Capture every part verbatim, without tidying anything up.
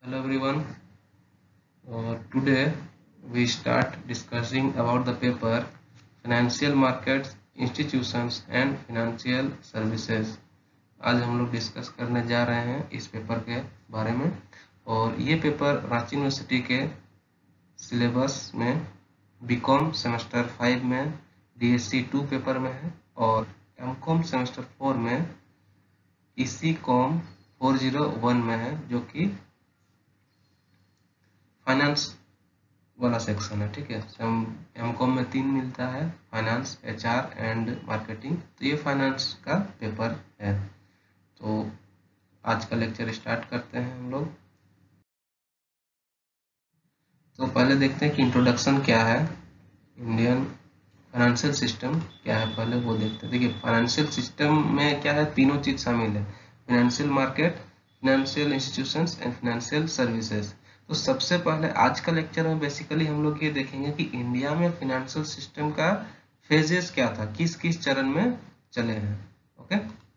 Hello everyone. Uh, today we start discussing about the paper Financial Markets, Institutions and Financial Services. आज हम लोग discuss करने जा रहे हैं इस पेपर के बारे में और ये पेपर रांची यूनिवर्सिटी के सिलेबस में बीकॉम सेमेस्टर फाइव में डीएससी टू पेपर में है और एमकॉम सेमेस्टर फोर में इसी कॉम फोर जीरो वन में है, जो कि फाइनेंस वाला सेक्शन है। ठीक है, एमकॉम में तीन मिलता है, फाइनेंस, एचआर एंड मार्केटिंग। तो ये फाइनेंस का पेपर है। तो आज का लेक्चर स्टार्ट करते हैं हम लोग। तो पहले देखते हैं कि इंट्रोडक्शन क्या है, इंडियन फाइनेंशियल सिस्टम क्या है, पहले वो देखते हैं। देखिए, फाइनेंशियल सिस्टम में क्या है, तीनों चीज शामिल है, financial market, financial institutions and financial services. तो सबसे पहले आज का लेक्चर में बेसिकली हम लोग ये देखेंगे कि इंडिया में फाइनेंशियल सिस्टम का फेजेस क्या था, किस किस चरण में चले हैं। ओके,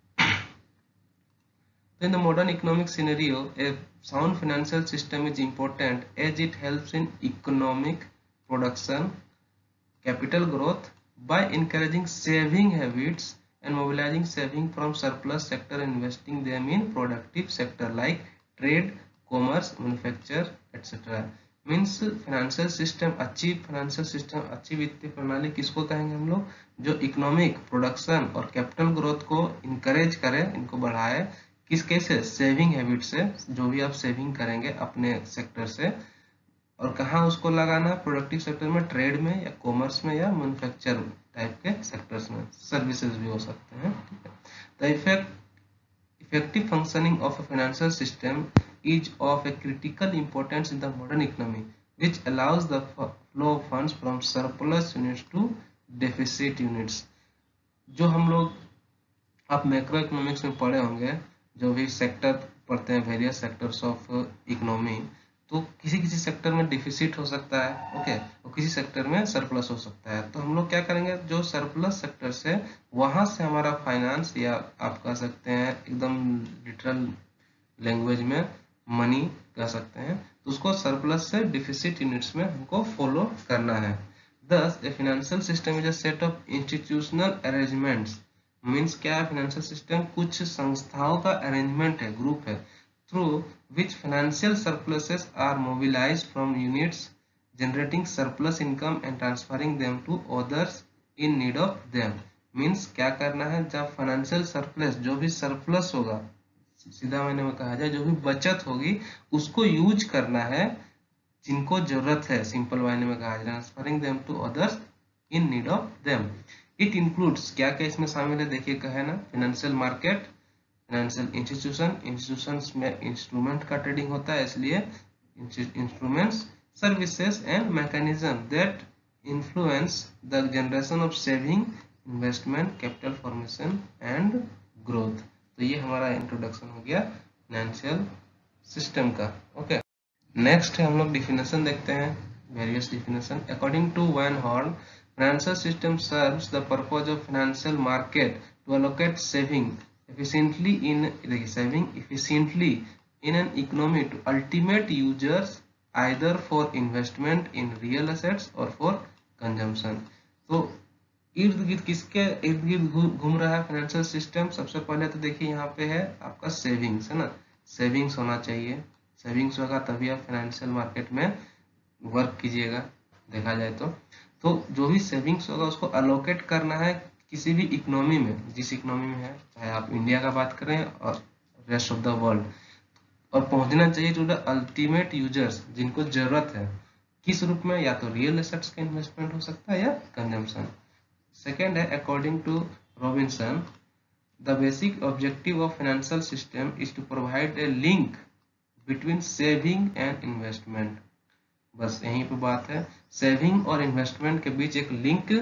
तो in the modern economic scenario a sound financial system is important as it helps in economic production, capital growth by encouraging saving habits and mobilizing saving from surplus sector and investing them in productive sector like trade, commerce, manufacture, et cetera. Means financial system, अच्छी financial system, अच्छी वित्तीय प्रणाली किसको कहेंगे हम लोग, जो economic production और कैपिटल ग्रोथ को इनकरेज करे, इनको बढ़ाए। किस कैसे, सेविंग हैबिट से, जो भी आप सेविंग करेंगे अपने सेक्टर से, और कहाँ उसको लगाना, प्रोडक्टिव सेक्टर में, ट्रेड में या कॉमर्स में या मैन्युफैक्चर टाइप के सेक्टर्स में, सर्विसेज भी हो सकते हैं। ठीक है, the effect effective functioning of a financial system is of a critical importance in the modern economy, which allows the flow of funds from surplus units to deficit units. जो हम लोग आप मैक्रो इकोनॉमिक्स में पढ़े होंगे, जो भी sector पढ़ते हैं, वेरियस सेक्टर्स ऑफ इकोनॉमी, तो किसी किसी सेक्टर में डिफिसिट हो सकता है, ओके, और किसी सेक्टर में सरप्लस हो सकता है। तो हम लोग क्या करेंगे, जो सरप्लस सेक्टर से, वहां से हमारा फाइनेंस, या आप कह सकते हैं एकदम लिटरल लैंग्वेज में मनी कह सकते हैं, तो उसको सरप्लस से डिफिसिट यूनिट्स में हमको फॉलो करना है। Thus a financial system is a set of institutional arrangements. Means क्या है, फाइनेंशियल सिस्टम कुछ संस्थाओं का अरेंजमेंट है, ग्रुप है, through which financial surpluses are mobilised from units generating surplus income and transferring them to others in need of them. Means क्या करना है, जब फाइनेंशियल सरप्लस, जो भी सरप्लस होगा, सीधा मैंने में कहा जाए, जो भी बचत होगी उसको यूज करना है जिनको जरूरत है, सिंपल मायने में कहा जाए, transferring them to others in need of them. It includes, क्या क्या इसमें शामिल है, देखिए कहे ना, financial market, financial institution, institutions में इंस्ट्रूमेंट का ट्रेडिंग होता है, इसलिए instruments, services and mechanism that influence the generation of saving, investment, capital formation and growth. तो ये हमारा इंट्रोडक्शन हो गया फाइनेंशियल सिस्टम का। ओके, नेक्स्ट है हम लोग डिफिनेशन देखते हैं, various definition. According to van Horne, financial system serves the purpose of financial market to allocate saving efficiently in saving efficiently in an economy to ultimate users either for investment in real assets और for consumption. तो इर्द गिर्द किसके इर्द गिर्द घूम रहा है फाइनेंशियल सिस्टम। सबसे पहले तो देखिए यहाँ पे है आपका सेविंग्स, है ना, सेविंग्स होना चाहिए, सेविंग्स होगा तभी आप फाइनेंशियल मार्केट में वर्क कीजिएगा, देखा जाए तो। तो जो भी सेविंग्स होगा उसको अलोकेट करना है किसी भी इकोनॉमी में, जिस इकोनॉमी में है, चाहे आप इंडिया का बात करें और रेस्ट ऑफ द वर्ल्ड, और पहुंचना चाहिए टू द अल्टीमेट यूजर्स, जिनको जरूरत है, किस रूप में, या तो रियल एसेट्स का इन्वेस्टमेंट हो सकता है या कंजम्पशन। Second है, according to Robinson, the basic objective of financial system is to provide a link between saving and investment. बस यहीं पे बात है, सेविंग और इन्वेस्टमेंट के बीच एक लिंक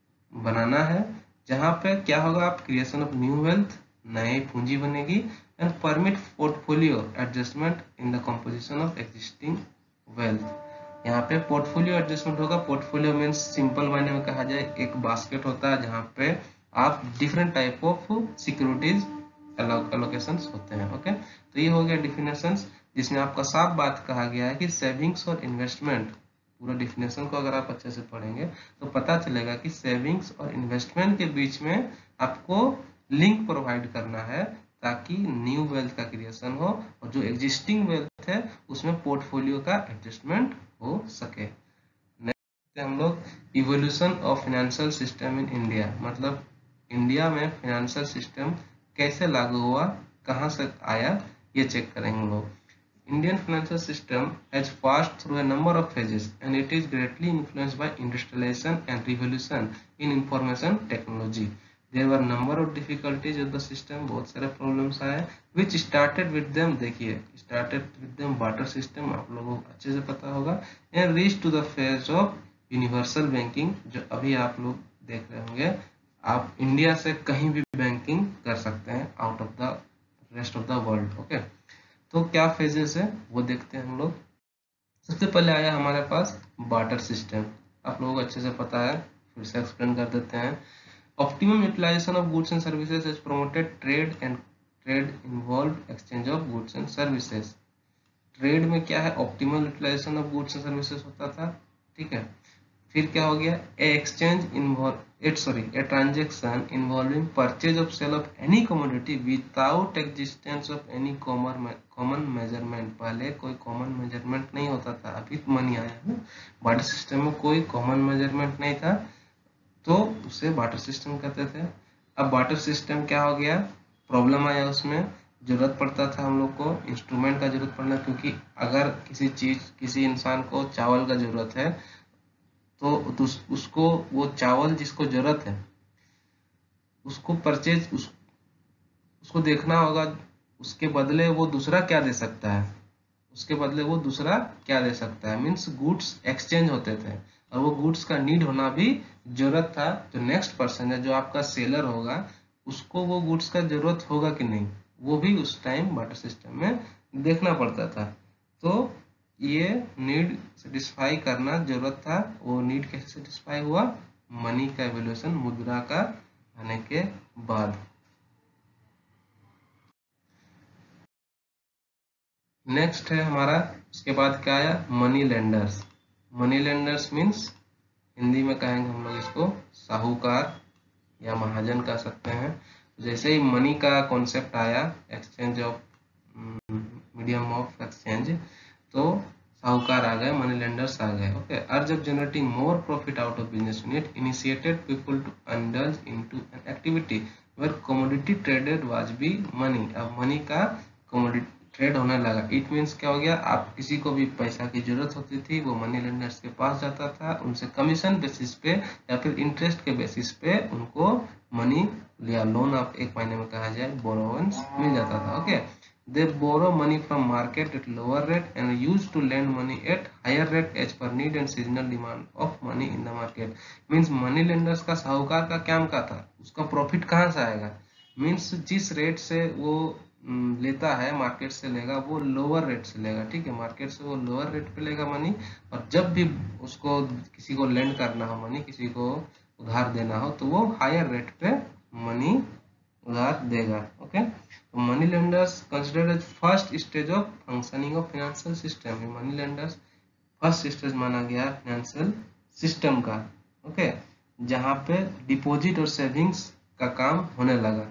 बनाना है, जहां पे क्या होगा, आप क्रिएशन ऑफ न्यू वेल्थ, नई पूंजी बनेगी, and permit portfolio adjustment in the composition of existing wealth. यहाँ पे पोर्टफोलियो एडजस्टमेंट होगा। पोर्टफोलियो मीन्स सिंपल मायने में कहा जाए एक बास्केट होता है जहाँ पे आप different type of securities allocations होते हैं। ओके, तो ये हो गया डिफिनेशंस। जिसमें आपका साफ बात कहा गया है कि सेविंग्स और इन्वेस्टमेंट, पूरा डिफिनेशन को अगर आप अच्छे से पढ़ेंगे तो पता चलेगा कि सेविंग्स और इन्वेस्टमेंट के बीच में आपको लिंक प्रोवाइड करना है ताकि न्यू वेल्थ का क्रिएशन हो और जो एग्जिस्टिंग वेल्थ है उसमें पोर्टफोलियो का एडजस्टमेंट हो सके। नेक्स्ट हम लोग evolution of financial system in India, मतलब इंडिया में फाइनेंशियल सिस्टम कैसे लागू हुआ, कहाँ से आया, ये चेक करेंगे हम लोग। Indian financial system has passed through a number of phases and it is greatly influenced by industrialization and revolution in information technology. There were number of difficulties with the system, बहुत सारे problems आए which started with them, देखिए started with them barter system, आप लोगों को अच्छे से पता होगा, and reached to the phase of universal banking, जो अभी आप लोग देख रहे होंगे। आप इंडिया से कहीं भी बैंकिंग कर सकते हैं out of the rest of the world. Okay, तो क्या फेजेस है वो देखते हैं हम लोग। सबसे पहले आया हमारे पास बार्टर सिस्टम, आप लोगों को अच्छे से पता है, फिर से एक्सप्लेन कर देते हैं। Optimum utilisation of goods and services is promoted trade and trade involve exchange of goods and services. Trade में क्या है, optimal utilisation of goods and services होता था, ठीक है। फिर क्या हो गया, a exchange involve it sorry a transaction involving purchase of sale of any commodity without existence of any common measurement. पहले कोई कॉमन मेजरमेंट नहीं होता था, अभी मनी आया है। बार्टर सिस्टम में कोई कॉमन मेजरमेंट नहीं था तो उसे बार्टर सिस्टम कहते थे। अब बार्टर सिस्टम क्या हो गया, प्रॉब्लम आया, उसमें जरूरत पड़ता था हम लोग को इंस्ट्रूमेंट का जरूरत पड़ना, क्योंकि अगर किसी चीज किसी इंसान को चावल का जरूरत है तो उस, उसको वो चावल जिसको जरूरत है उसको परचेज उस, उसको देखना होगा उसके बदले वो दूसरा क्या दे सकता है, उसके बदले वो दूसरा क्या दे सकता है, मीन्स गुड्स एक्सचेंज होते थे और वो गुड्स का नीड होना भी जरूरत था। तो नेक्स्ट पर्सन है जो आपका सेलर होगा उसको वो गुड्स का जरूरत होगा कि नहीं, वो भी उस टाइम बार्टर सिस्टम में देखना पड़ता था। तो ये नीड सेटिस्फाई करना जरूरत था। वो नीड कैसे सेटिस्फाई हुआ, मनी का इवोल्यूशन, मुद्रा का आने के बाद। नेक्स्ट है हमारा, उसके बाद क्या आया, money lenders. Money lenders means Hindi में कहेंगे हम लोग इसको साहूकार या महाजन कह सकते हैं। जैसे ही मनी का कॉन्सेप्ट आया, exchange of medium of exchange, तो साहूकार आ गए, मनी लेंडर्स आ गए। Okay, urge of generating more profit out of business unit initiated people to indulge into an activity where commodity traded was be money. अब money का commodity trade होने लगा। It means क्या हो गया, आप किसी को भी पैसा की जरूरत होती थी वो मनी लेंडर्स के पास जाता था, उनसे कमीशन बेसिस पे या फिर इंटरेस्ट के बेसिस पे उनको मनी या लोन, आप एक महीने में कहा जाए बोरोवेंस, मिल जाता था। Okay, they borrow money from market at lower rate and used to lend money at higher rate as per need and seasonal demand of money in the market। means money lenders का साहूकार का क्या का था, उसका profit कहाँ से आएगा, मीन्स जिस रेट से वो लेता है मार्केट से लेगा, वो लोअर रेट से लेगा, ठीक है, मार्केट से वो लोअर रेट पे लेगा मनी, और जब भी उसको किसी को लेंड करना हो मनी, किसी को उधार देना हो, तो वो हायर रेट पे मनी उधार देगा। ओके, तो money lenders considered as first stage of functioning of financial system. Money lenders first stage माना गया फाइनेंशियल सिस्टम का। ओके, जहां पे डिपॉजिट और सेविंग्स का काम होने लगा।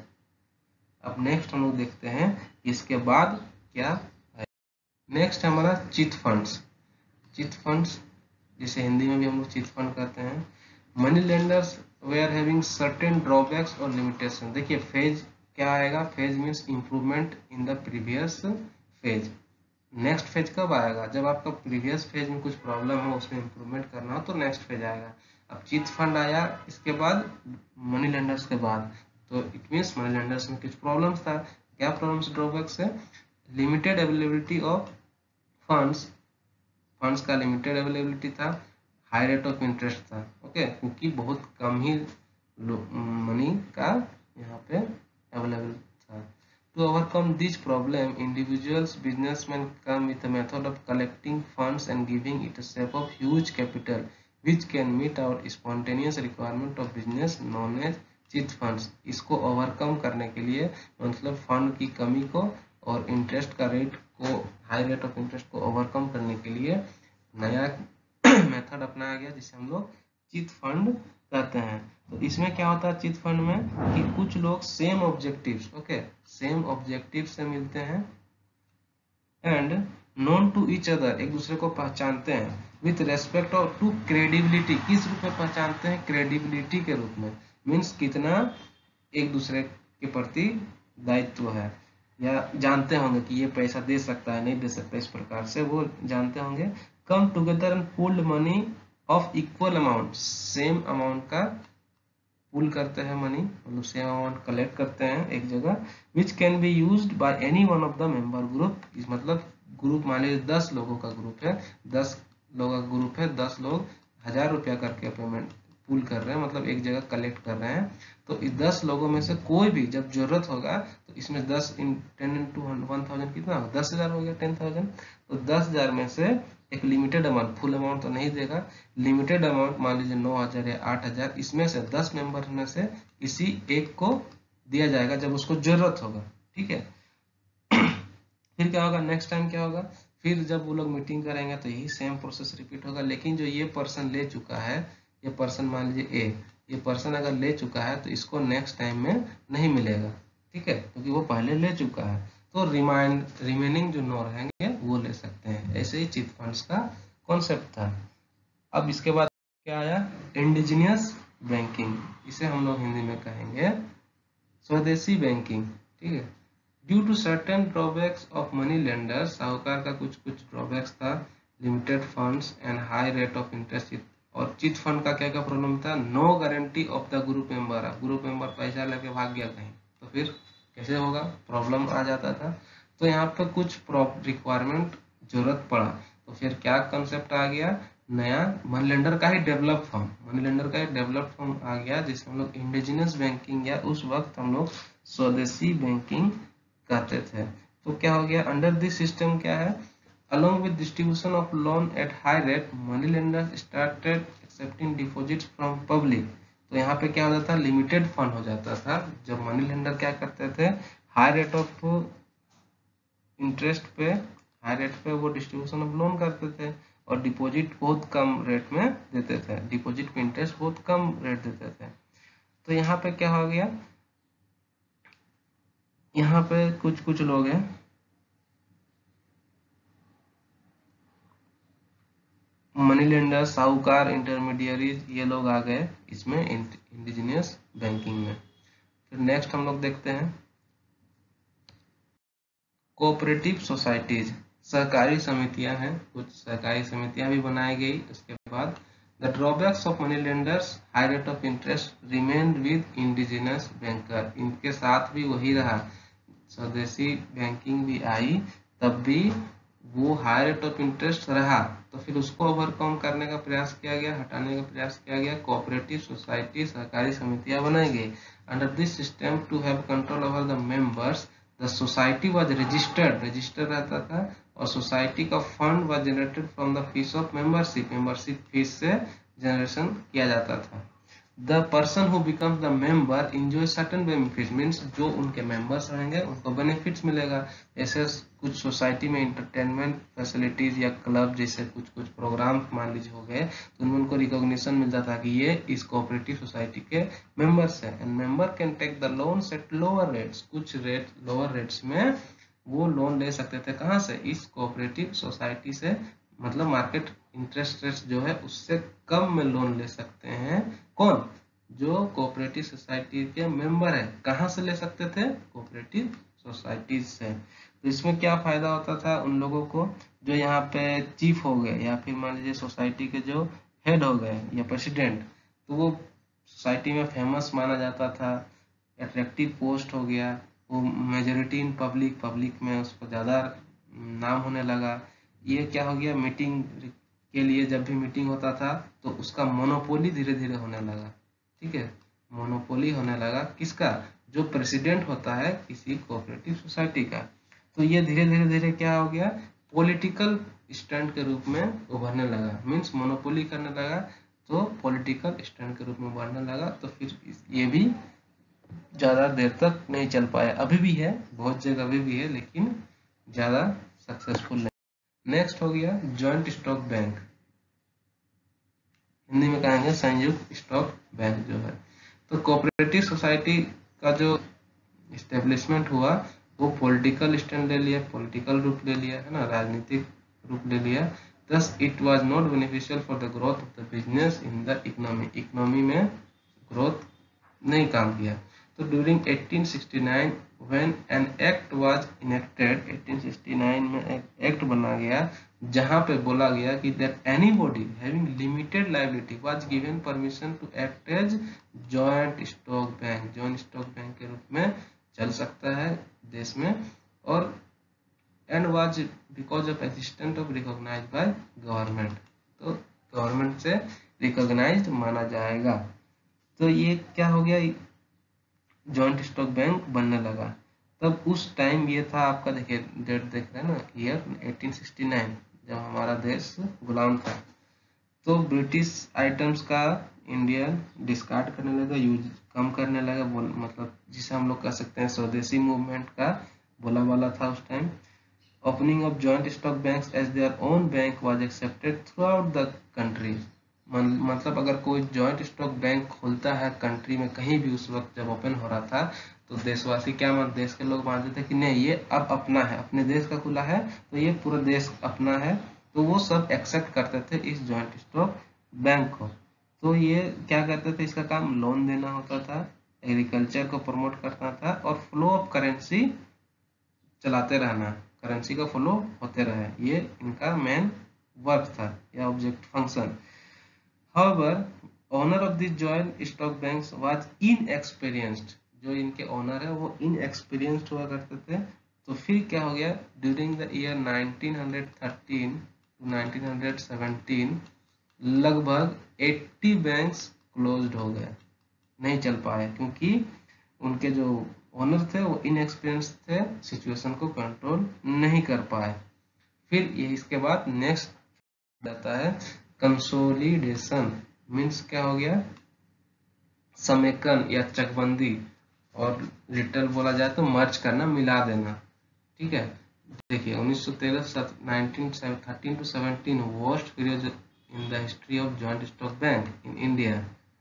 अब नेक्स्ट हम लोग देखते हैं इसके बाद क्या है। नेक्स्ट हमारा चिट फंड्स। चिट फंड्स जिसे हिंदी में भी हम लोग चिट फंड कहते हैं। Money lenders were having certain drawbacks और लिमिटेशन। देखिए फेज क्या आएगा, phase means improvement in the previous phase. Next phase कब आएगा, जब आपका प्रीवियस फेज में कुछ प्रॉब्लम हो, उसमें इंप्रूवमेंट करना हो, तो नेक्स्ट फेज आएगा। अब चिट फंड आया इसके बाद, मनी लेंडर्स के बाद, तो इट मीन्स मनी लेंडर्स में कुछ प्रॉब्लम्स था। क्या प्रॉब्लम्स, ड्रॉबैक्स है, limited availability of funds, funds का लिमिटेड अवेलेबिलिटी था, हाई रेट ऑफ इंटरेस्ट था। ओके, क्योंकि बहुत कम ही मनी का यहाँ पे अवेलेबल था। To overcome this problem, individuals businessman come with a method of collecting funds and giving it a shape of huge capital which can meet our spontaneous requirement of business known as chit funds. इसको overcome करने के लिए, मतलब fund की कमी को और interest का रेट को, हाई रेट ऑफ इंटरेस्ट को ओवरकम करने के लिए नया मेथड अपनाया गया जिसे हम लोग चिट फंड कहते हैं। तो इसमें क्या होता है चिट फंड में कि कुछ लोग same objectives, okay, same objective से मिलते हैं and known to each other, एक दूसरे को पहचानते हैं with respect of to credibility, किस रूप में पहचानते हैं, क्रेडिबिलिटी के रूप में, मीन्स कितना एक दूसरे के प्रति दायित्व है, या जानते होंगे कि ये पैसा दे सकता है नहीं दे सकता, इस प्रकार से वो जानते होंगे। Come together and pooled money of equal amount, same amount का पूल करते हैं मनी, मतलब सेम अमाउंट कलेक्ट करते हैं एक जगह, which can be used by any one of the member group, इस मतलब ग्रुप मान लीजिए दस लोगों का ग्रुप है, दस लोगों का ग्रुप है, दस लोग हजार रुपया करके पेमेंट पूल कर रहे हैं, मतलब एक जगह कलेक्ट कर रहे हैं। तो इस दस लोगों में से कोई भी जब जरूरत होगा तो इसमें दस इन टेन इंटू वन थाउजेंड कितना होगा, दस हजार हो गया, टेन थाउजेंड। तो दस हजार में से एक लिमिटेड अमाउंट, फुल अमाउंट तो नहीं देगा, लिमिटेड अमाउंट मान लीजिए नौ हजार या आठ हजार, इसमें से दस मेंबर में से किसी एक को दिया जाएगा जब उसको जरूरत होगा, ठीक है। फिर क्या होगा, नेक्स्ट टाइम क्या होगा, फिर जब वो लोग मीटिंग करेंगे तो यही सेम प्रोसेस रिपीट होगा, लेकिन जो ये पर्सन ले चुका है, ये पर्सन मान लीजिए ए, ये पर्सन अगर ले चुका है तो इसको नेक्स्ट टाइम में नहीं मिलेगा, ठीक है, क्योंकि वो पहले ले चुका है। तो रिमाइंड रिमेनिंग जो नौ रहेंगे वो ले सकते हैं। ऐसे ही चिट फंड्स का कॉन्सेप्ट था। अब इसके बाद क्या आया, इंडिजिनियस बैंकिंग, इसे हम लोग हिंदी में कहेंगे स्वदेशी बैंकिंग, ठीक है। Due to certain drawbacks of money lenders, साहूकार का कुछ कुछ ड्रॉबैक्स था, limited funds and high rate of interest, और चिट फंड का क्या क्या प्रॉब्लम था, no guarantee of the group member, group member पैसा लेके भाग गया कहीं तो फिर कैसे होगा, प्रॉब्लम आ जाता था। तो यहाँ पे कुछ रिक्वायरमेंट जरूरत पड़ा, तो फिर क्या कंसेप्ट आ गया, नया मनी लेंडर का ही डेवलप फॉर्म, मनी लेंडर का ही डेवलप फॉर्म आ गया जिसे हम लोग इंडिजिनियस बैंकिंग या उस वक्त हम लोग स्वदेशी बैंकिंग कहते थे। तो क्या हो गया, अंडर दिस सिस्टम क्या है, along with distribution of loan at high rate, money lenders started accepting deposits from public। तो यहाँ पे क्या होता था, लिमिटेड फंड हो जाता था, जब मनी लेंडर क्या करते थे, हाई रेट ऑफ इंटरेस्ट पे, हाई रेट पे वो डिस्ट्रीब्यूशन ऑफ लोन करते थे और डिपॉजिट बहुत कम रेट में देते थे, डिपॉजिट पे इंटरेस्ट बहुत कम रेट देते थे। तो यहाँ पे क्या हो गया, यहाँ पे कुछ कुछ लोग हैं, मनी लेंडर, साहूकार, इंटरमीडियरीज, ये लोग आ गए इसमें इंडिजिनियस बैंकिंग में। फिर नेक्स्ट हम लोग देखते हैं कोऑपरेटिव सोसाइटीज, सहकारी समितियां हैं, कुछ सहकारी समितियां भी बनाई गई। उसके बाद the drawbacks of money lenders, high rate of interest remained with indigenous banker, इनके साथ भी वही रहा, स्वदेशी बैंकिंग भी आई तब भी वो हाई रेट ऑफ इंटरेस्ट रहा, तो फिर उसको ओवरकम करने का प्रयास किया गया, हटाने का प्रयास किया गया, कोऑपरेटिव सोसाइटी, सहकारी समितियां बनाई गई। Under this system to have control over the members, the society was registered, registered रहता था, और सोसाइटी का fund was generated from the fees of membership, membership fees से जनरेशन किया जाता था। The person who becomes the member enjoy certain benefits, means जो उनके मेंबर्स रहेंगे उनको बेनिफिट्स मिलेगा। ऐसे कुछ सोसाइटी में इंटरटेनमेंट फैसिलिटीज या क्लब जैसे कुछ कुछ प्रोग्राम मान लीजिए हो गए, तो उनमें उनको रिकॉग्निशन मिलता था कि ये इस कोऑपरेटिव सोसाइटी के मेंबर्स हैं। And member can take the loans at lower rates, कुछ रेट लोअर रेट्स में वो लोन ले सकते थे, कहाँ से, इस कोऑपरेटिव सोसाइटी से, मतलब मार्केट इंटरेस्ट रेट जो है उससे कम में लोन ले सकते हैं। कौन, जो कोऑपरेटिव सोसाइटी के मेंबर है, कहाँ से ले सकते थे, कोऑपरेटिव सोसाइटी से। तो इसमें क्या फायदा होता था उन लोगों को, जो यहाँ पे चीफ हो गए या फिर मान लीजिए सोसाइटी के जो हेड हो गए या प्रेसिडेंट, तो वो सोसाइटी में फेमस माना जाता था, अट्रैक्टिव पोस्ट हो गया, वो मेजोरिटी इन पब्लिक, पब्लिक में उसको ज़्यादा नाम होने लगा। ये क्या हो गया, मीटिंग के लिए जब भी मीटिंग होता था तो उसका मोनोपोली धीरे धीरे होने लगा, ठीक है, मोनोपोली होने लगा किसका, जो प्रेसिडेंट होता है किसी कोऑपरेटिव सोसाइटी का। तो ये धीरे धीरे धीरे क्या हो गया, पॉलिटिकल स्टैंड के रूप में उभरने लगा, मीन्स मोनोपोली करने लगा तो पॉलिटिकल स्टैंड के रूप में उभरने लगा। तो फिर ये भी ज़्यादा देर तक नहीं चल पाया। अभी भी है, बहुत जगह अभी भी है, लेकिन ज़्यादा सक्सेसफुल नहीं। नेक्स्ट हो गया जॉइंट स्टॉक बैंक, हिंदी में कहेंगे संयुक्त स्टॉक बैंक जो है। तो कोऑपरेटिव सोसाइटी का जो इस्टेब्लिशमेंट हुआ वो पॉलिटिकल स्टैंड ले लिया, पॉलिटिकल रूप ले लिया है ना, राजनीतिक रूप ले लिया। Thus it was not beneficial for the growth of the business in the economy, economy में ग्रोथ नहीं काम किया। तो during eighteen sixty nine when an act was enacted, eighteen sixty nine में एक एक्ट बना गया जहां पे बोला गया कि that anybody having limited liability was given permission to act as joint stock bank, joint stock bank के रूप में चल सकता है देश में, और and was because of existence of recognise by government, तो गवर्नमेंट से रिकॉग्नाइज्ड माना जाएगा। तो ये क्या हो गया, जॉइंट स्टॉक बैंक बनने लगा। तब उस टाइम ये था आपका, देखिए डेट देख रहे हैं ना, ईयर एटीन सिक्सटी नाइन, जब हमारा देश गुलाम था। तो ब्रिटिश आइटम्स का इंडिया डिस्कार्ड करने लगा, यूज कम करने लगा, मतलब जिसे हम लोग कह सकते हैं स्वदेशी मूवमेंट का बोला वाला था उस time. Opening of joint stock banks as their own bank was accepted throughout the country, मतलब अगर कोई जॉइंट स्टॉक बैंक खोलता है कंट्री में कहीं भी, उस वक्त जब ओपन हो रहा था, तो देशवासी क्या मान, देश के लोग मानते थे कि नहीं ये अब अपना है, अपने देश का खुला है तो ये पूरा देश अपना है, तो वो सब एक्सेप्ट करते थे इस जॉइंट स्टॉक बैंक को। तो ये क्या करते थे, इसका काम लोन देना होता था, एग्रीकल्चर को प्रमोट करना था, और फ्लो ऑफ करेंसी चलाते रहना, करेंसी का फ्लो होते रहे, ये इनका मेन वर्क था या object function. However, owner of the joint stock banks was inexperienced, जो इनके ओनर है वो inexperienced हुआ करते थे। तो फिर क्या हो गया, during the year nineteen thirteen to nineteen seventeen लगभग अस्सी बैंक्स क्लोज्ड हो गए, नहीं चल पाए, क्योंकि उनके जो ओनर थे वो इनएक्सपीरियंस थे, सिचुएशन को कंट्रोल नहीं कर पाए। फिर ये इसके बाद नेक्स्ट आता है कंसोलिडेशन, मीन्स क्या हो गया, समेकन या चकबंदी, और रिटेल बोला जाए तो मर्ज करना, मिला देना, ठीक है। देखिए उन्नीस सौ तेरह nineteen thirteen to seventeen worst period in the history of joint stock bank in India,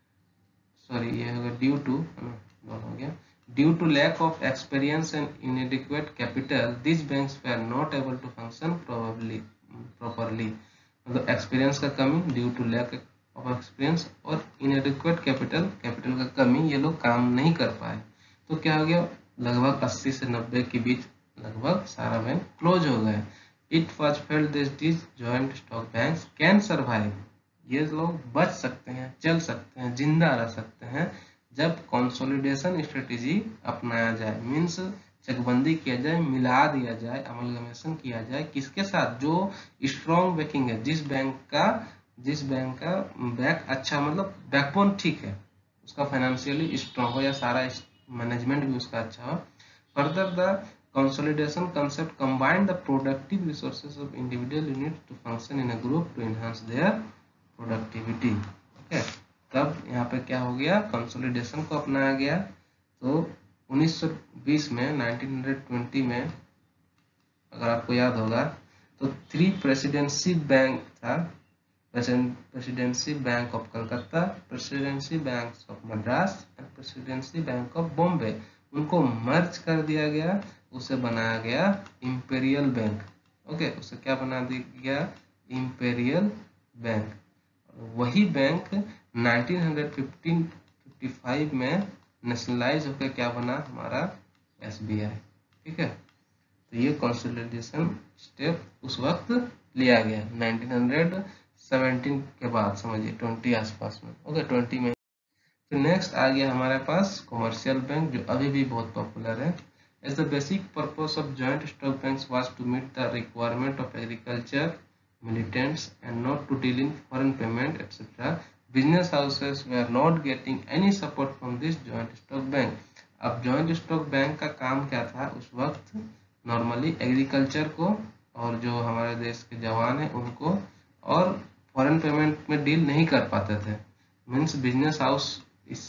sorry ये होगा ड्यू टू हो गया due to lack of experience and inadequate capital this banks were not able to function probably properly, मतलब experience का कमी, due to lack of experience, और inadequate capital, capital का कमी, ये लोग काम नहीं कर पाए। तो क्या हो गया, लगभग अस्सी से नब्बे के बीच लगभग सारा बैंक क्लोज हो गए। It was felt this this joint stock banks can survive, ये लोग बच सकते हैं, चल सकते हैं, जिंदा रह सकते हैं जब कंसोलिडेशन स्ट्रेटेजी अपनाया जाए, मीन्स चकबंदी किया जाए, मिला दिया जाए, अमलगमेशन किया जाए, किसके साथ, जो स्ट्रॉन्ग बैकिंग है, जिस बैंक का जिस बैंक का बैक अच्छा, मतलब बैकबोन ठीक है, उसका फाइनेंशियली स्ट्रॉन्ग हो, या सारा मैनेजमेंट भी उसका अच्छा हो। Further the consolidation concept combine the productive resources of individual unit to function in a group to enhance their productivity, okay. तब यहाँ पे क्या हो गया, कंसोलिडेशन को अपनाया गया। तो उन्नीस सौ बीस में नाइनटीन ट्वेंटी में अगर आपको याद होगा तो थ्री प्रेसिडेंसी बैंक था, presidency bank of Calcutta, presidency bank of Madras and presidency bank of Bombay, उनको मर्ज कर दिया गया, उसे बनाया गया इंपेरियल बैंक, ओके, उसे क्या बना दिया गया, इंपेरियल बैंक। वही बैंक नाइनटीन फिफ्टी फाइव में नेशनलाइज होकर क्या बना, हमारा एसबीआई, ठीक है। तो ये कंसोलिडेशन स्टेप उस वक्त लिया गया नाइनटीन सेवनटीन के बाद, समझिए ट्वेंटी आसपास में, ओके ट्वेंटी में। फिर नेक्स्ट आ गया हमारे पास कॉमर्शियल बैंक, जो अभी भी बहुत पॉपुलर है। As the basic purpose of joint stock banks was to meet the requirement of agriculture militants and not to deal in foreign payment et cetera. Business houses were not getting any support from this joint stock bank. अब joint stock bank का काम क्या था उस वक्त, normally agriculture को और जो हमारे देश के जवान हैं उनको, और फॉरेन पेमेंट में डील नहीं कर पाते थे, मीन्स बिजनेस हाउस इससे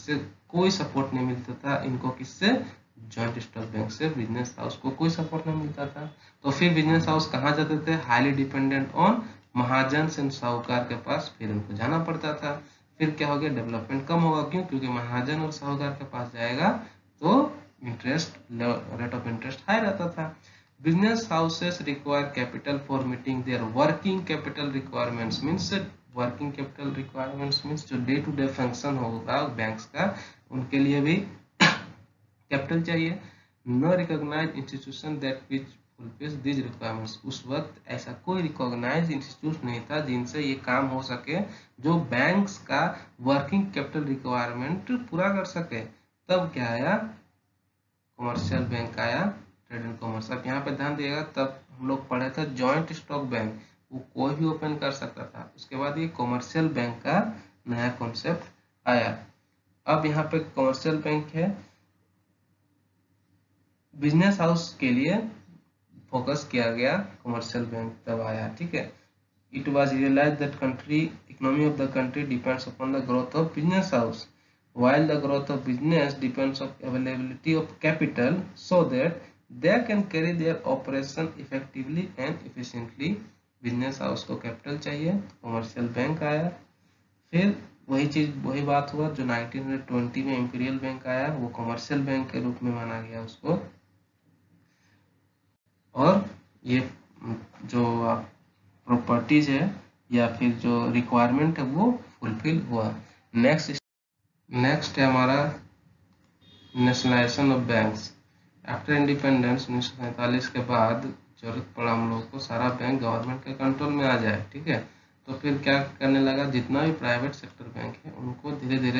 कोई सपोर्ट नहीं मिलता था इनको। किससे? जॉइंट स्टॉक बैंक से बिजनेस हाउस को कोई सपोर्ट नहीं मिलता था। तो फिर बिजनेस हाउस कहाँ जाते थे? हाईली डिपेंडेंट ऑन महाजन एंड साहूकार के पास फिर उनको जाना पड़ता था। फिर क्या हो गया? डेवलपमेंट कम होगा। क्यों? क्योंकि महाजन और साहूकार के पास जाएगा तो interest rate of interest high रहता था। Business houses require capital for meeting their working capital requirements. Means working capital requirements means जो डे टू डे फंक्शन होगा बैंक्स का, उनके लिए भी कैपिटल चाहिए। No recognise institution that which fulfils this requirements. उस वक्त ऐसा कोई रिकॉग्नाइज इंस्टीट्यूट नहीं था जिनसे ये काम हो सके, जो बैंक्स का वर्किंग कैपिटल रिक्वायरमेंट पूरा कर सके। तब क्या आया? कमर्शियल बैंक आया, ट्रेड एंड कॉमर्स। अब यहाँ पे ध्यान दिएगा, तब हम लोग पढ़े थे जॉइंट स्टॉक बैंक, वो कोई भी ओपन कर सकता था। उसके बाद ये कमर्शियल बैंक का नया कॉन्सेप्ट आया। अब यहाँ पे कमर्शियल बैंक है, बिजनेस हाउस के लिए फोकस किया गया, कमर्शियल बैंक तब आया। ठीक है, it was realised that country economy of the country depends upon the growth of business house, while the growth of business depends on availability of capital so that they can carry their operation effectively and efficiently। Business house को capital चाहिए, commercial bank आया। फिर वही चीज वही बात हुआ जो नाइनटीन ट्वेंटी में इंपीरियल बैंक आया, वो कमर्शियल बैंक के रूप में माना गया उसको, और ये जो प्रॉपर्टीज है या फिर जो रिक्वायरमेंट है वो फुलफिल हुआ। नेक्स्ट नेक्स्ट है हमारा nationalisation of banks. After independence उन्नीस सौ सैंतालीस के बाद जरूरत पड़ा हम लोग को सारा बैंक गवर्नमेंट के कंट्रोल में आ जाए। ठीक है, तो फिर क्या करने लगा? जितना भी प्राइवेट सेक्टर बैंक है उनको धीरे धीरे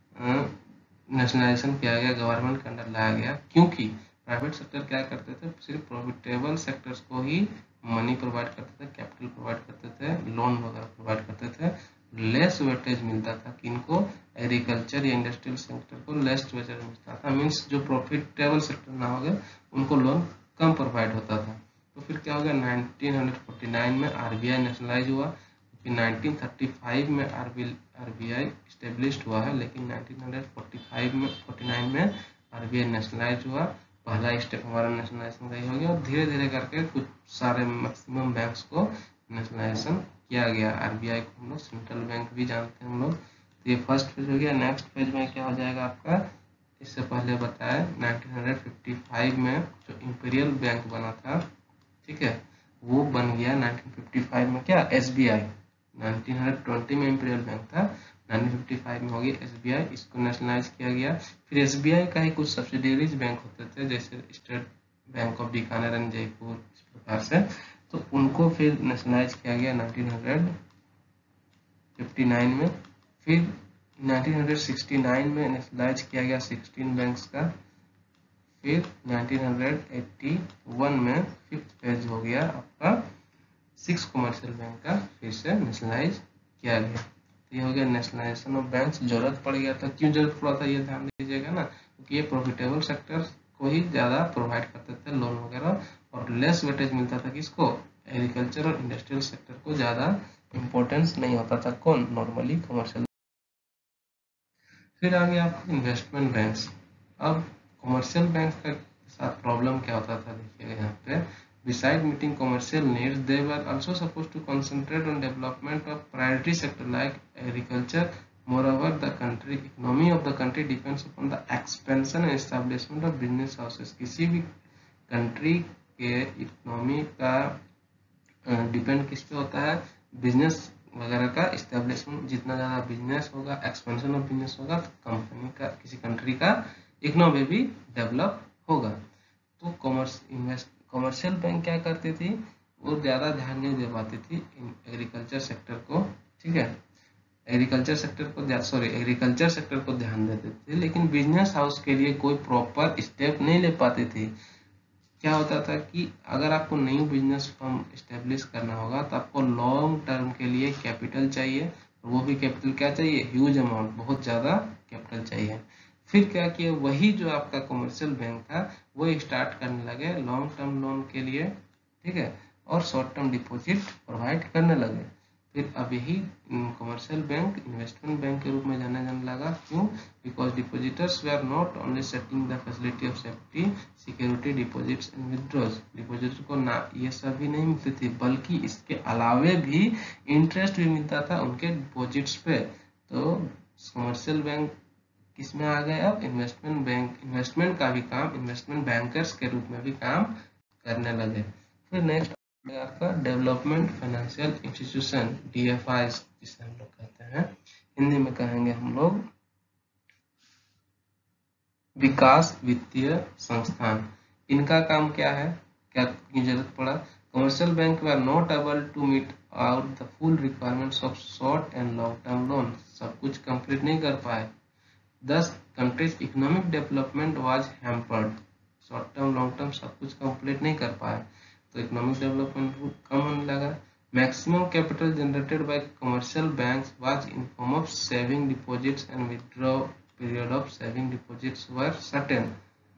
नेशनलाइजेशन किया गया, गवर्नमेंट के अंडर लाया गया। क्योंकि प्राइवेट सेक्टर क्या करते थे? सिर्फ प्रॉफिटेबल सेक्टर्स को ही मनी प्रोवाइड करते थे, कैपिटल प्रोवाइड करते थे, लोन वगैरह प्रोवाइड करते थे। लेस वेटेज मिलता था किनको? एग्रीकल्चर या इंडस्ट्रियल सेक्टर को लेस वेटेज मिलता था। मीन्स जो प्रॉफिटेबल सेक्टर ना हो गए उनको लोन कम प्रोवाइड होता था। तो फिर क्या हो गया? नाइनटीन फोर्टी नाइन में आरबीआई नेशनलाइज हुआ। फिर नाइनटीन थर्टी फाइव में आरबीआई स्टेब्लिश्ड हुआ है, लेकिन नाइनटीन फोर्टी फाइव में फोर्टी नाइन में आरबीआई नेशनलाइज हुआ। पहला स्टेप हमारा नेशनलाइजेशन का ही हो गया, और धीरे धीरे करके कुछ सारे मैक्सिमम बैंक्स को नेशनलाइजेशन किया गया। आरबीआई को हम लोग सेंट्रल बैंक भी जानते हैं हम लोग। तो ये फर्स्ट फेज हो गया। नेक्स्ट फेज में क्या हो जाएगा आपका? इससे पहले बताया नाइनटीन फिफ्टी फाइव में जो इंपीरियल बैंक बना था, ठीक है, वो बन गया नाइनटीन फिफ्टी फाइव में क्या? एसबीआई। नाइनटीन ट्वेंटी में इंपीरियल बैंक था, नाइनटीन फिफ्टी फाइव में हो गया एसबीआई, इसको नेशनलाइज किया गया। फिर एसबीआई का ही कुछ सब्सिडियरीज बैंक होते थे, जैसे state bank of Bikaner and Jaipur, इस प्रकार से, तो उनको फिर नेशनलाइज किया गया नाइनटीन फिफ्टी नाइन में। फिर नाइनटीन सिक्सटी नाइन में नेशनलाइज किया गया सिक्सटीन बैंक्स का। फिर नाइनटीन एटी वन में फिफ्थ फेज हो गया आपका सिक्स कमर्शियल बैंक का, फिर से नेशनलाइज किया गया। तो ये हो गया नेशनलाइजेशन ऑफ बैंक्स। जरूरत पड़ गया था, क्यों जरूरत पड़ा था ये ध्यान दीजिएगा ना, क्योंकि ये प्रॉफिटेबल सेक्टर को ही ज्यादा प्रोवाइड करते थे लोन वगैरह, और लेस वेटेज मिलता था किसको? एग्रीकल्चर और इंडस्ट्रियल सेक्टर को ज्यादा इंपॉर्टेंस नहीं होता था। कौन? Normally commercial. फिर आ गया आपको इन्वेस्टमेंट बैंक्स। अब कमर्शियल बैंक के साथ प्रॉब्लम क्या होता था देखिएगा यहाँ पे, beside meeting commercial needs they were also supposed to concentrate on development of priority sector like agriculture. Moreover the country economy of the country depends upon the expansion and establishment of business houses. किसी भी country के economy का depend किस पे होता है? Business वगैरह का इस्टेब्लिशमेंट। जितना ज़्यादा बिजनेस होगा, एक्सपेंशन ऑफ बिजनेस होगा, तो कंपनी का, किसी कंट्री का इकोनॉमी भी डेवलप होगा। तो कॉमर्स इन्वेस्ट कमर्शियल बैंक क्या करती थी? वो ज़्यादा ध्यान नहीं दे पाती थी एग्रीकल्चर सेक्टर को। ठीक है, एग्रीकल्चर सेक्टर को सॉरी एग्रीकल्चर सेक्टर को ध्यान देते थे, लेकिन बिजनेस हाउस के लिए कोई प्रॉपर स्टेप नहीं ले पाती थी। क्या होता था कि अगर आपको न्यू बिजनेस फर्म इस्टेब्लिश करना होगा तो आपको लॉन्ग टर्म के लिए कैपिटल चाहिए, वो भी कैपिटल क्या चाहिए? ह्यूज अमाउंट, बहुत ज़्यादा कैपिटल चाहिए। फिर क्या किया? वही जो आपका कमर्शियल बैंक था वो स्टार्ट करने लगे लॉन्ग टर्म लोन के लिए, ठीक है, और शॉर्ट टर्म डिपॉजिट प्रोवाइड करने लगे। फिर अभी ही कमर्शियल बैंक इन्वेस्टमेंट बैंक के रूप में जाना जाने लगा। क्यों? Because depositors they are not only setting the facility of safety security deposits and withdraws. Depositor को ना ये सभी नहीं मिलती थी, बल्कि इसके अलावे भी इंटरेस्ट भी मिलता था उनके डिपॉजिट्स पे। तो कमर्शियल बैंक किस में आ गए? अब इन्वेस्टमेंट बैंक, इन्वेस्टमेंट का भी काम इन्वेस्टमेंट बैंकर्स के रूप में भी काम करने लगे। फिर नेक्स्ट आपका development financial institution, D F I जिसे हम लोग कहते हैं, हिंदी में कहेंगे हम लोग विकास वित्तीय संस्थान। इनका काम क्या है, क्या की जरूरत पड़ा? Commercial bank they are not able to meet out the full requirements of short and long term loan, सब कुछ कंप्लीट नहीं कर पाए। Thus, country's economic development was hampered. Short term long term सब कुछ कंप्लीट नहीं कर पाए, तो इकोनॉमिक डेवलपमेंट कम होने लगा। Maximum capital generated by commercial banks was in form of saving deposits and withdraw period of saving deposits were certain.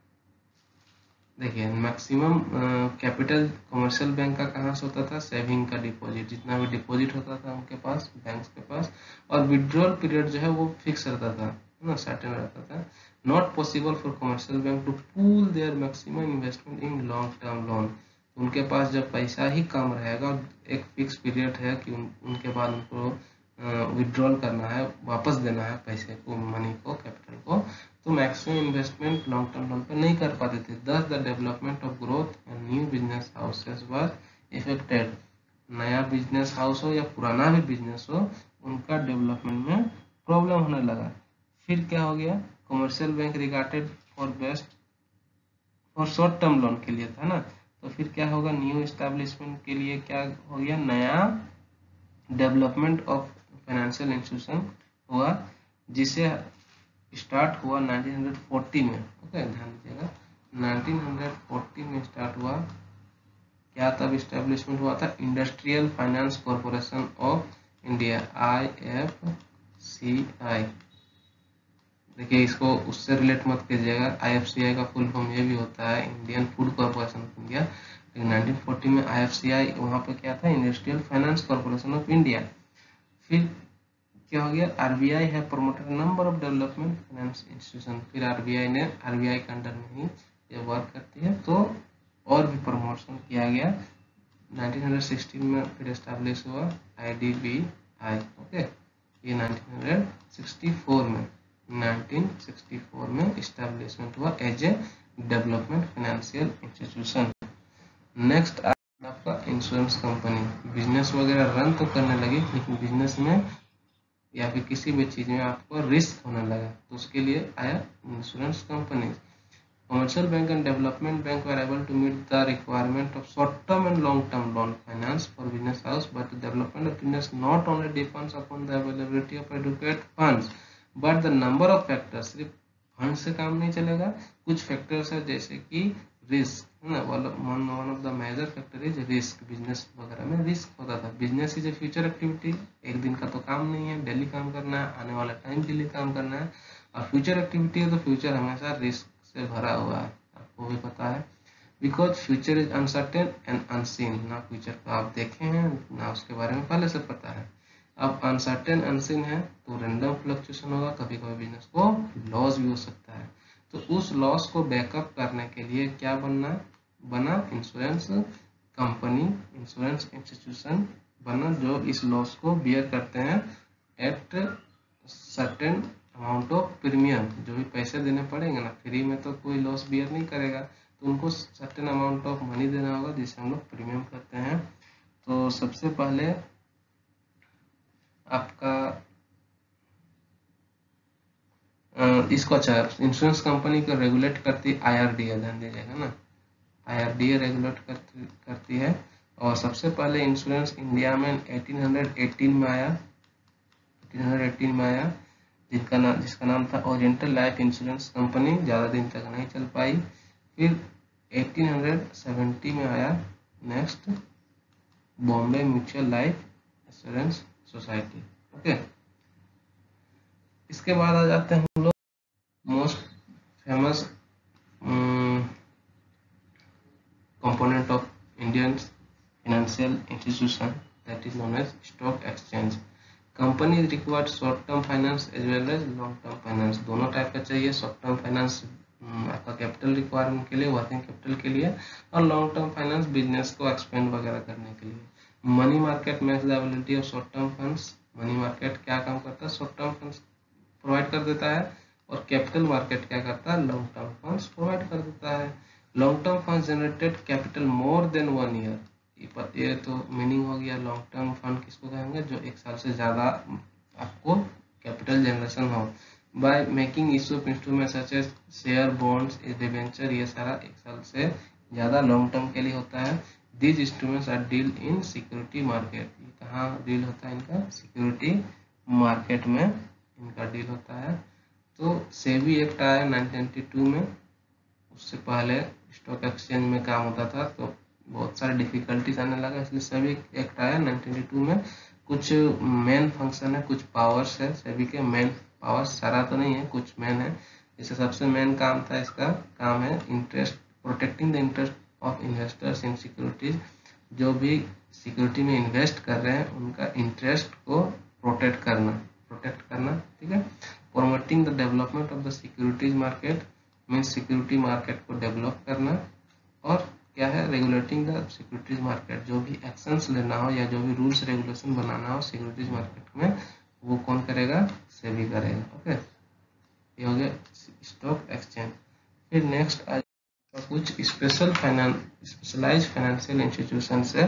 देखिए मैक्सिमम कैपिटल कमर्शियल बैंक का कहाँ से होता था? सेविंग का डिपॉजिट, जितना भी डिपॉजिट होता था उनके पास, बैंक्स के पास, और विड्रॉल पीरियड जो है वो फिक्स रहता था ना, सर्टेन रहता था। Not possible for commercial bank to pool their maximum investment in long term loan. उनके पास जब पैसा ही कम रहेगा, एक फिक्स पीरियड है कि उन, उनके बाद उनको विड्रॉल करना है, वापस देना है पैसे को, मनी को, कैपिटल को, तो maximum investment long term loan पर नहीं कर पाते थे। Thus the development of growth and new business houses was affected. नया बिजनेस हाउस हो या पुराना भी बिजनेस हो, उनका डेवलपमेंट में प्रॉब्लम होने लगा। फिर क्या हो गया? Commercial bank regarded for best for short term loan के लिए था ना, तो फिर क्या होगा? न्यू एस्टेब्लिशमेंट के लिए क्या हो गया? नया डेवलपमेंट ऑफ फाइनेंशियल इंस्टीट्यूशन हुआ, जिसे स्टार्ट हुआ नाइनटीन फोर्टी में। ओके, ध्यान दीजिएगा, नाइनटीन फोर्टी में स्टार्ट हुआ। क्या तब स्टैब्लिशमेंट हुआ था? Industrial finance corporation of India, I F C I. देखिए इसको उससे रिलेट मत कीजिएगा, आई एफ सी आई का फुल फॉर्म ये भी होता है Indian food corporation of India, लेकिन नाइनटीन फोर्टी में आई एफ सी आई वहाँ पे क्या था? Industrial finance corporation of India. फिर क्या हो गया? आर बी आई है promoted number of development finance institution. फिर आर बी आई ने, आर बी आई के अंडर में ही ये वर्क करती है, तो और भी प्रमोशन किया गया। नाइनटीन सिक्सटीन में फिर एस्टैब्लिश हुआ I D B I. Okay, ये नाइनटीन सिक्सटी फोर में नाइनटीन सिक्सटी फोर में एस्टैब्लिशमेंट हुआ as a development financial institution. Next आपका इंश्योरेंस कंपनी। बिजनेस वगैरह रन तो करने लगी, लेकिन बिजनेस में या फिर किसी भी चीज में आपको रिस्क होने लगा, तो उसके लिए आया insurance company. Commercial bank and development bank were able to meet the requirement of short-term and long-term loan finance for business house, but the development of business not only depends upon the availability of adequate funds, but the number of factors। सिर्फ fund से काम नहीं चलेगा, कुछ factors है जैसे कि risk है ना, one of the major factor is risk. Business वगैरह में रिस्क होता था। Business is a future activity, एक दिन का तो काम नहीं है, डेली काम करना है, आने वाला टाइम के लिए काम करना है, और फ्यूचर एक्टिविटी है तो फ्यूचर हमेशा रिस्क से भरा हुआ है, आपको भी पता है। Because future is uncertain and unseen, ना फ्यूचर को आप देखे हैं ना उसके बारे में पहले से पता है। अब अनसर्टेन अनसीन है तो रैंडम फ्लक्चुएशन होगा, कभी कभी बिजनेस को लॉस भी हो सकता है। तो उस लॉस को बैकअप करने के लिए क्या बनना बना? इंश्योरेंस कंपनी, इंश्योरेंस इंस्टीट्यूशन बना, जो इस लॉस को बियर करते हैं at certain amount of premium. जो भी पैसे देने पड़ेंगे ना, फ्री में तो कोई लॉस बियर नहीं करेगा, तो उनको सर्टेन अमाउंट ऑफ मनी देना होगा, जिसे हम लोग प्रीमियम कहते हैं। तो सबसे पहले आपका इसको अच्छा इंश्योरेंस कंपनी को रेगुलेट करती आई आर डी ए, ध्यान दीजिएगा ना, I R D A regulate करती करती है। और सबसे पहले इंश्योरेंस इंडिया में एटीन एटीन में आया, एटीन एटीन में आया, जिसका नाम जिसका नाम था ओरिएंटल लाइफ इंश्योरेंस कंपनी, ज़्यादा दिन तक नहीं चल पाई। फिर एटीन सेवेंटी में आया next Bombay mutual life insurance society. Okay, इसके बाद आ जाते हैं हम लोग most famous component of Indian financial institution, that is known as stock exchange. Company required short term finance as well as long term finance, दोनों टाइप का चाहिए। शॉर्ट टर्म फाइनेंस आपका कैपिटल रिक्वायरमेंट के लिए, वर्किंग कैपिटल के लिए, और long term finance business को एक्सपेंड वगैरह करने के लिए। Money market match the availability of short term funds. Money market क्या काम करता है? शॉर्ट टर्म फंड्स प्रोवाइड कर देता है, और कैपिटल मार्केट क्या करता है? लॉन्ग टर्म फंड्स प्रोवाइड कर देता है। Long term funds generated capital more than one year. ये तो मीनिंग हो गया लॉन्ग टर्म फंड किसको कहेंगे? जो एक साल से ज्यादा आपको कैपिटल जनरेशन हो। By making issue of instrument such as share, bonds, debenture, ये सारा एक साल से ज्यादा लॉन्ग टर्म के लिए होता है। These instruments are deal in security market. ये कहाँ डील होता है इनका? सिक्योरिटी मार्केट में इनका डील होता है। तो सेबी एक्ट आया नाइनटीन नाइंटी टू में, उससे पहले स्टॉक एक्सचेंज में काम होता था, तो बहुत सारे डिफिकल्टीज आने लगा, इसलिए सेबी एक्ट आया नाइनटीन नाइंटी टू में। कुछ मेन फंक्शन है, कुछ पावर्स है सेबी के। मेन पावर्स सारा तो नहीं है, कुछ मेन है। जैसे सबसे मेन काम था, इसका काम है interest, protecting the interest of investors in securities. जो भी सिक्योरिटी में इन्वेस्ट कर रहे हैं उनका इंटरेस्ट को प्रोटेक्ट करना प्रोटेक्ट करना ठीक है। Promoting the development of the securities market, means security market को डेवलप करना। और क्या है? Regulating the securities market. जो भी एक्शंस लेना हो या जो भी रूल्स रेगुलेशन बनाना हो सिक्योरिटीज मार्केट में, वो कौन करेगा? सेबी करेगा। ओके, ये हो गया स्टॉक एक्सचेंज। फिर नेक्स्ट आ कुछ special finance specialised financial institution है।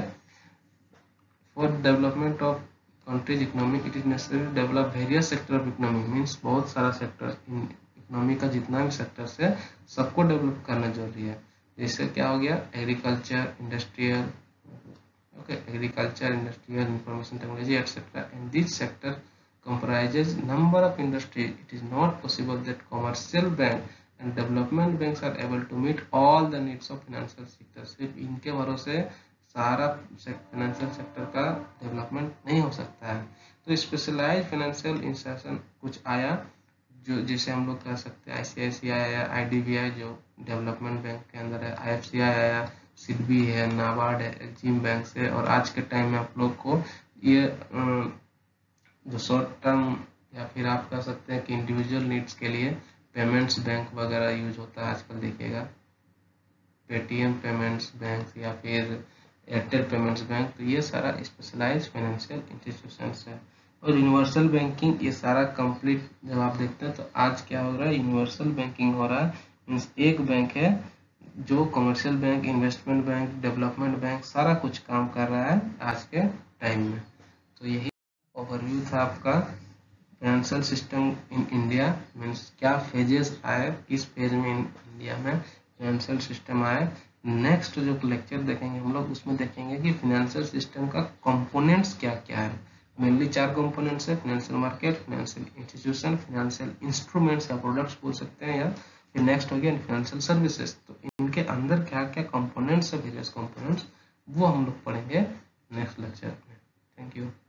For development of country's economy it is necessary to develop various sector of economy, means बहुत सारा सेक्टर इकोनॉमी का जितना भी सेक्टर है सबको डेवलप करना जरूरी है। जैसे क्या हो गया? Agriculture, industrial, okay, agriculture, industrial, information technology etcetera. And this sector comprises number of industries. It is not possible that commercial bank and development banks are able to meet all the needs of financial sector. सिर्फ इनके भरोसे सारा financial sector का development नहीं हो सकता है। तो स्पेशलाइज्ड फाइनेंशियल इंस्टीट्यूशन कुछ आया, जो जिसे हम लोग कह सकते हैं आईसीआईसीआई आया, आईडीबीआई जो डेवलपमेंट बैंक के अंदर है, आईएफसीआई आया, सिडबी है, नाबार्ड है, एक्सिम बैंक से। और आज के टाइम में आप लोग को ये जो शॉर्ट टर्म या फिर आप कह सकते हैं कि इंडिविजुअल नीड्स के लिए पेमेंट्स बैंक वगैरह यूज होता है आजकल। देखिएगा पेटीएम पेमेंट्स बैंक या फिर एयरटेल पेमेंट्स बैंक, तो ये सारा स्पेशलाइज्ड फाइनेंशियल इंस्टीट्यूशंस है। और यूनिवर्सल बैंकिंग, ये सारा कंप्लीट जब आप देखते हैं तो आज क्या हो रहा है? यूनिवर्सल बैंकिंग हो रहा है। मीन्स एक बैंक है जो commercial bank, investment bank, development bank सारा कुछ काम कर रहा है आज के टाइम में। तो यही ओवरव्यू था आपका financial system in India. Means क्या फेजेस आए, किस फेज में इंडिया में फाइनेंशियल सिस्टम आए। नेक्स्ट जो लेक्चर देखेंगे हम लोग, उसमें देखेंगे कि फाइनेंशियल सिस्टम का कंपोनेंट्स क्या क्या है। मेनली चार कंपोनेंट्स है, financial market, financial institution, financial instruments या प्रोडक्ट्स बोल सकते हैं, या फिर नेक्स्ट हो गया फाइनेंशियल सर्विसेज। तो इनके अंदर क्या क्या कंपोनेंट्स है, वेरियस कंपोनेंट्स, वो हम लोग पढ़ेंगे नेक्स्ट लेक्चर में। Thank you.